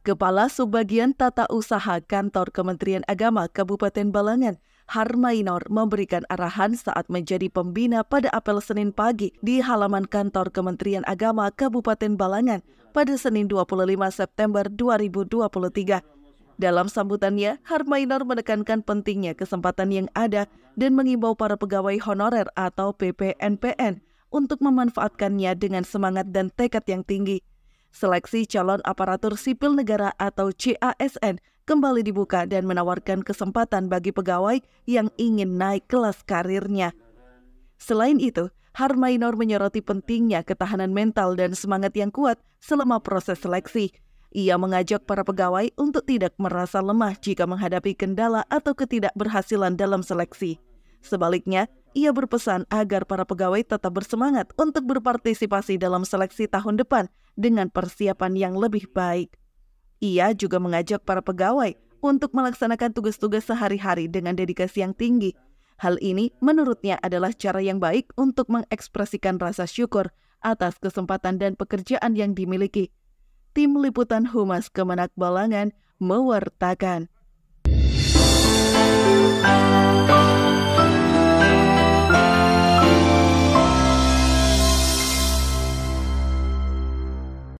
Kepala Subbagian Tata Usaha Kantor Kementerian Agama Kabupaten Balangan, Harmainor, memberikan arahan saat menjadi pembina pada apel Senin pagi di halaman kantor Kementerian Agama Kabupaten Balangan pada Senin 25 September 2023. Dalam sambutannya, Harmainor menekankan pentingnya kesempatan yang ada dan mengimbau para pegawai honorer atau PPNPN untuk memanfaatkannya dengan semangat dan tekad yang tinggi. Seleksi calon aparatur sipil negara atau CASN kembali dibuka dan menawarkan kesempatan bagi pegawai yang ingin naik kelas karirnya. Selain itu, Harmainor menyoroti pentingnya ketahanan mental dan semangat yang kuat selama proses seleksi. Ia mengajak para pegawai untuk tidak merasa lemah jika menghadapi kendala atau ketidakberhasilan dalam seleksi. Sebaliknya, ia berpesan agar para pegawai tetap bersemangat untuk berpartisipasi dalam seleksi tahun depan dengan persiapan yang lebih baik. Ia juga mengajak para pegawai untuk melaksanakan tugas-tugas sehari-hari dengan dedikasi yang tinggi. Hal ini menurutnya adalah cara yang baik untuk mengekspresikan rasa syukur atas kesempatan dan pekerjaan yang dimiliki. Tim Liputan Humas Kemenak Balangan mewartakan.